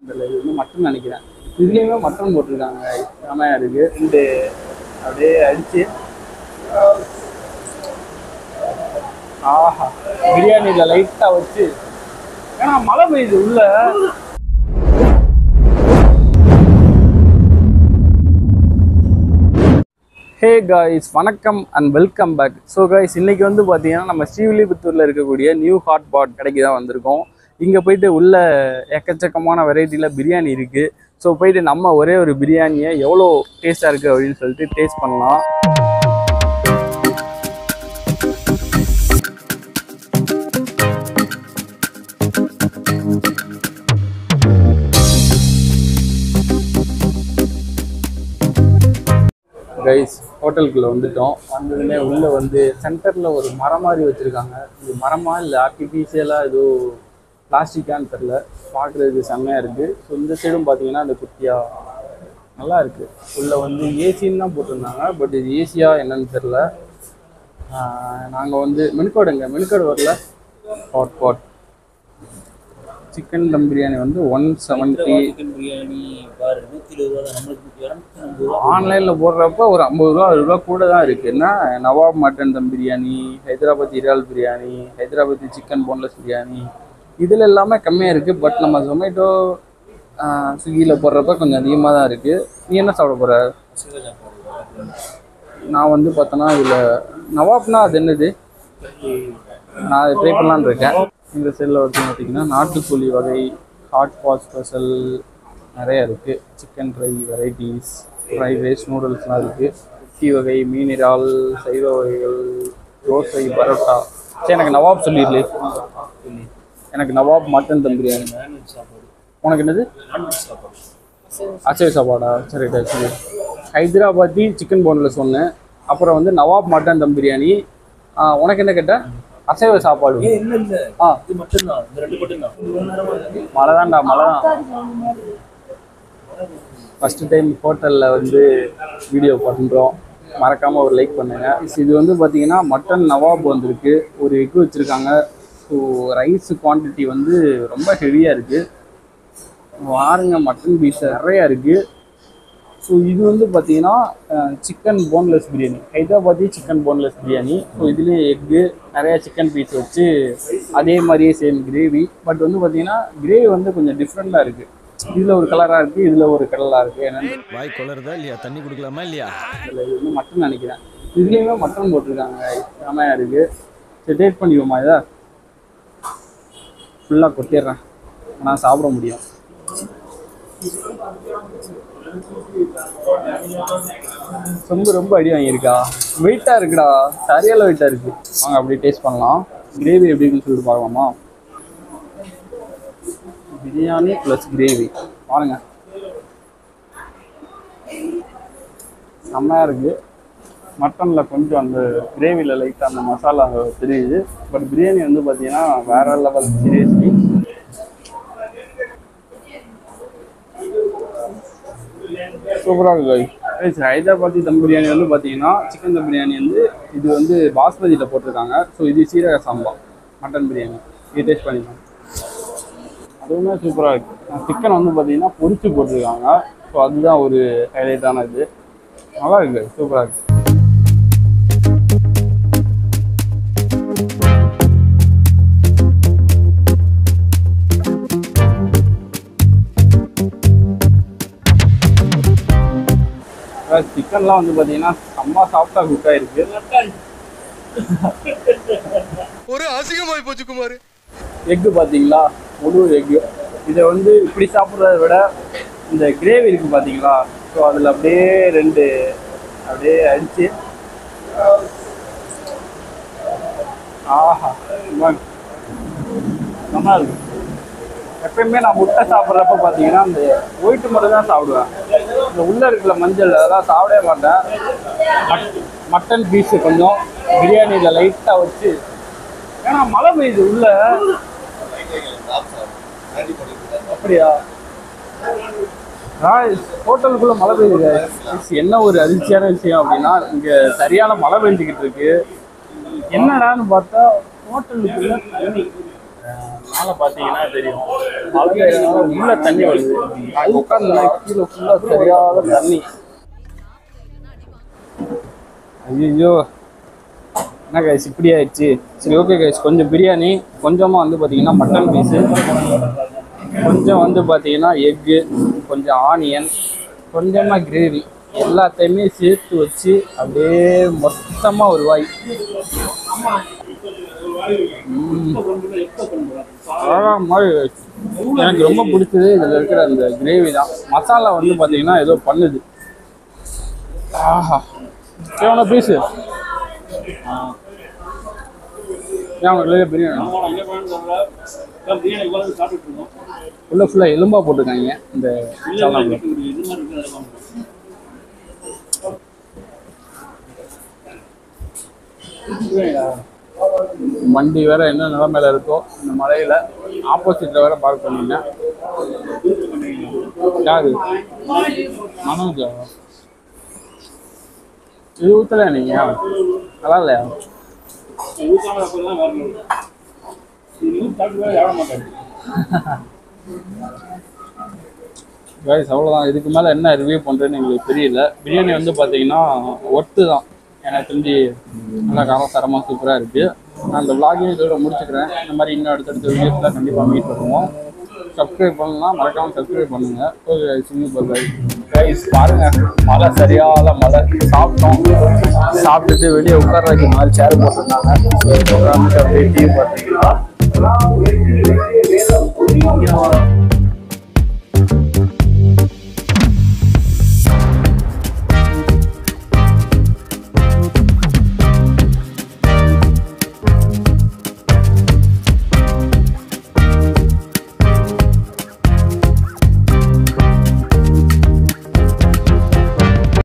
இதில் இது வந்து மட்டன் நினைக்கிறேன். இதுலேயுமே மட்டன் போட்டிருக்காங்க. செமையாக இருக்குது. ரெண்டு அப்படியே அடித்து ஆஹா பிரியாணியில் லைட்டாக வச்சு. ஏன்னா மழை பெய்யுது உள்ள. ஹே காய்ஸ், வணக்கம் and welcome back. So guys, இன்றைக்கி வந்து பார்த்தீங்கன்னா நம்ம ஸ்ரீவில்லிபுத்தூரில் இருக்கக்கூடிய நியூ ஹாட் பாட் கடைக்கு தான் வந்திருக்கோம். இங்கே போயிட்டு உள்ள எக்கச்சக்கமான வெரைட்டியில் பிரியாணி இருக்குது. ஸோ போயிட்டு நம்ம ஒரே ஒரு பிரியாணியை எவ்வளோ டேஸ்ட்டாக இருக்குது அப்படின்னு சொல்லிட்டு டேஸ்ட் பண்ணலாம். கைஸ், ஹோட்டலுக்குள்ளே வந்துட்டோம். வந்ததுமே உள்ளே வந்து சென்டரில் ஒரு மரம் மாதிரி வச்சுருக்காங்க. இது மரமா இல்லை ஆர்டிஃபிஷியலாக ஏதோ பிளாஸ்டிக்கான்னு தெரில. பார்க்குறதுக்கு செம்மையாக இருக்குது. ஸோ இந்த சைடும் பார்த்தீங்கன்னா அந்த குட்டியாக நல்லா இருக்குது. உள்ளே வந்து ஏசின்னு தான் போட்டிருந்தாங்க. பட் இது ஏசியாக என்னன்னு தெரில. நாங்கள் வந்து மெனுக்கார்டு வரல. Hot pot chicken dum biryani வந்து 170. சிக்கன் பிரியாணி பாரு 120 தான். நம்மளுக்கு ஆன்லைனில் போடுறப்ப ஒரு 50 ரூபா 60 ரூபா கூட தான் இருக்குது. என்ன நவாப் மட்டன் தம் பிரியாணி, ஹைதராபாத் இறால் பிரியாணி, ஹைதராபாத் சிக்கன் போன்லெஸ் பிரியாணி, இதில் எல்லாமே கம்மியாக இருக்குது. பட் நம்ம ஜொமேட்டோ ஸ்விக்கியில் போடுறப்ப கொஞ்சம் அதிகமாக தான் இருக்குது. நீ என்ன சாப்பிட போகிற? நான் வந்து பார்த்தோன்னா இதில் நவாப்னா அது என்னது, நான் அதை ட்ரை பண்ணலான்னு இருக்கேன். இந்த சைடில் வந்து பார்த்திங்கன்னா நாட்டுக்கோழி வகை, ஹாட் பாட் ஸ்பெஷல் நிறையா இருக்குது. Chicken fry varieties, fried rice, நூடுல்ஸ்லாம் இருக்குது. குட்டி வகை, மீன் இறால், சைவ வகைகள், தோசை, பரோட்டா. சரி, எனக்கு நவாப் சொல்லிடலே. எனக்கு நவாப் மட்டன் தம் பிரியாணி. உனக்கு என்னது? அசைவ சாப்பாடா? சரி சரி. ஹைதராபாத்தி சிக்கன் போன்லெஸ் ஒன்று, அப்புறம் வந்து நவாப் மட்டன் தம் பிரியாணி. உனக்கு என்ன கேட்ட? அசைவ சாப்பாடு. மழை தான்டா, மழை தான். ஃபஸ்ட்டு டைம் ஹோட்டலில் வந்து வீடியோ பண்ணுறோம். மறக்காமல் ஒரு லைக் பண்ணுங்கள். இது வந்து பார்த்திங்கன்னா மட்டன் நவாப் வந்திருக்கு. ஒரு எக் வச்சுருக்காங்க. ஸோ ரைஸ் குவான்டிட்டி வந்து ரொம்ப ஹெவியாக இருக்குது. வாருங்க, மட்டன் பீஸ் நிறையா இருக்குது. ஸோ இது வந்து பார்த்திங்கன்னா chicken boneless biryani, Hyderabadi chicken boneless biryani. So இதுலேயே எக்கு, நிறையா சிக்கன் பீஸ் வச்சு அதே மாதிரியே சேம் கிரேவி. பட் வந்து பார்த்திங்கன்னா கிரேவி வந்து கொஞ்சம் டிஃப்ரெண்ட்டாக இருக்குது. இதில் ஒரு கலராக இருக்குது, இதில் ஒரு கலராக இருக்குது. என்னென்னு வாய் கொளருதா இல்லையா? தண்ணி குடிக்கலாமா இல்லையா? இல்லை, இது வந்து மட்டன் நினைக்கிறேன். இதுலேயுமே மட்டன் போட்டிருக்காங்க. செமையாக இருக்குது. சரி, டேட் பண்ணிக்குவோமா? இதை ஃபுல்லாக கொட்டிடுறேன், ஆனால் சாப்பிட முடியும். ரொம்ப அடி வாங்கியிருக்கா. வெயிட்டாக இருக்குடா, சரியால வெயிட்டாக இருக்குது. வாங்க அப்படியே டேஸ்ட் பண்ணலாம். கிரேவி எப்படின்னு சொல்லிட்டு பார்க்கலாமா? பிரியாணி ப்ளஸ் கிரேவி பாருங்க, செம்மையாக இருக்குது. மட்டனில் கொஞ்சம் அந்த கிரேவியில் லைட்டாக அந்த மசாலா தெரியுது. பட் பிரியாணி வந்து பார்த்தீங்கன்னா வேற லெவல். சீரியஸ்லி சூப்பராக இருக்குது. ஹைதராபாத்தி தம் பிரியாணி வந்து பார்த்தீங்கன்னா சிக்கன் தம் பிரியாணி வந்து இது வந்து பாஸ்மதியில் போட்டிருக்காங்க. ஸோ இது சீரக சாம்பா மட்டன் பிரியாணி. இது டேஸ்ட் பண்ணிக்கலாம். அதுவுமே சூப்பராக இருக்குது. சிக்கன் வந்து பார்த்தீங்கன்னா பொரிச்சு போட்டிருக்காங்க. ஸோ அதுதான் ஒரு ஹைலைட்டான இது. நல்லா இருக்குது, சூப்பராக இருக்குது. சிக்கன்லாம் வந்து பார்த்தீங்கன்னா செம்ம சாஃப்டாக குக்காக இருக்கு. ஒரு அசிங்கமாய் போச்சு குமார். எக்கு பார்த்தீங்களா, முழு எக்கு. இதை வந்து இப்படி சாப்பிட்றத விட இந்த கிரேவி இருக்குது பார்த்தீங்களா, ஸோ அதில் அப்படியே ரெண்டு அப்படியே அடித்து ஆஹா நல்லா இருக்கு. எப்பயுமே நான் முட்டை சாப்பிட்றப்ப பார்த்தீங்கன்னா இந்த ஒயிட்டு மட்டும் தான் சாப்பிடுவேன். இந்த உள்ளே இருக்கிற மஞ்சள் அதெல்லாம் சாப்பிடவே மாட்டேன். மட்டன் பீஸு கொஞ்சம் பிரியாணியில் லைட்டாக வச்சு. ஏன்னா மழை பெய்யுது உள்ள. அப்படியா? ஹோட்டலுக்குள்ளே மழை பெய்யுது. என்ன ஒரு அதிர்ச்சியான விஷயம் அப்படின்னா, இங்கே சரியான மழை பெஞ்சிக்கிட்டு இருக்கு. என்னடான்னு பார்த்தா ஹோட்டலுக்குள்ள தண்ணி. மேலே பார்த்தீங்கன்னா தெரியும் மழை பெய்யறதுனால உள்ள தண்ணி வருது. அங்கே உட்காந்து கீழே ஃபுல்லாக சரியான தண்ணி. ஐயோ என்ன கைஸ் இப்படி ஆயிடுச்சு. சரி ஓகே கைஸ், கொஞ்சம் பிரியாணி, கொஞ்சமாக வந்து பார்த்தீங்கன்னா மட்டன் பீஸு, கொஞ்சம் வந்து பார்த்தீங்கன்னா எக்கு, கொஞ்சம் ஆனியன், கொஞ்சமாக கிரேவி, எல்லாத்தையுமே சேர்த்து வச்சு அப்படியே மொத்தமாக ஒரு வாய். எனக்கு ரொம்ப பிடிச்சது இதில் இருக்கிற அந்த கிரேவி தான். மசாலா வந்து பார்த்தீங்கன்னா ஏதோ பண்ணுது. ஆஹா எவ்வளோ பீஸு பிரியாணி உள்ள ஃபுல்லாக எலும்பா போட்டிருக்காங்க இந்த சாலாவில். வண்டி வேற என்ன நிலைமையில இருக்கோ இந்த மலையில ஆப்போசிட்ல வேற பார்க் பண்ணீங்க. யாரு மனோஜா இது ஊத்தல நீங்க நல்லா இல்லையா? கைஸ் அவ்வளோதான். இதுக்கு மேலே என்ன ரிவ்யூ பண்ணுறேன்னு எங்களுக்கு தெரியல. பிரியாணி வந்து பார்த்தீங்கன்னா ஒர்த்து தான். எனக்கு தெரிஞ்சு நல்லா காரசாரமாக சூப்பராக இருக்குது. நான் அந்த விளாகையும் இதோட முடிச்சுக்கிறேன். இந்த மாதிரி இன்னும் அடுத்தடுத்த வீடியோஸில் கண்டிப்பாக மீட் பண்ணுவோம். சப்ஸ்கிரைப் பண்ணலாம், மறக்காமல் சப்ஸ்கிரைப் பண்ணுங்கள். Okay single bye guys. பாருங்கள் மழை சரியான மழை. சாப்பிட்டோம், சாப்பிட்டுட்டு வெளியே உட்கார்றதுக்கு மாதிரி சேர் போட்டிருந்தாங்க. அப்படியே டீ பார்த்தீங்கன்னா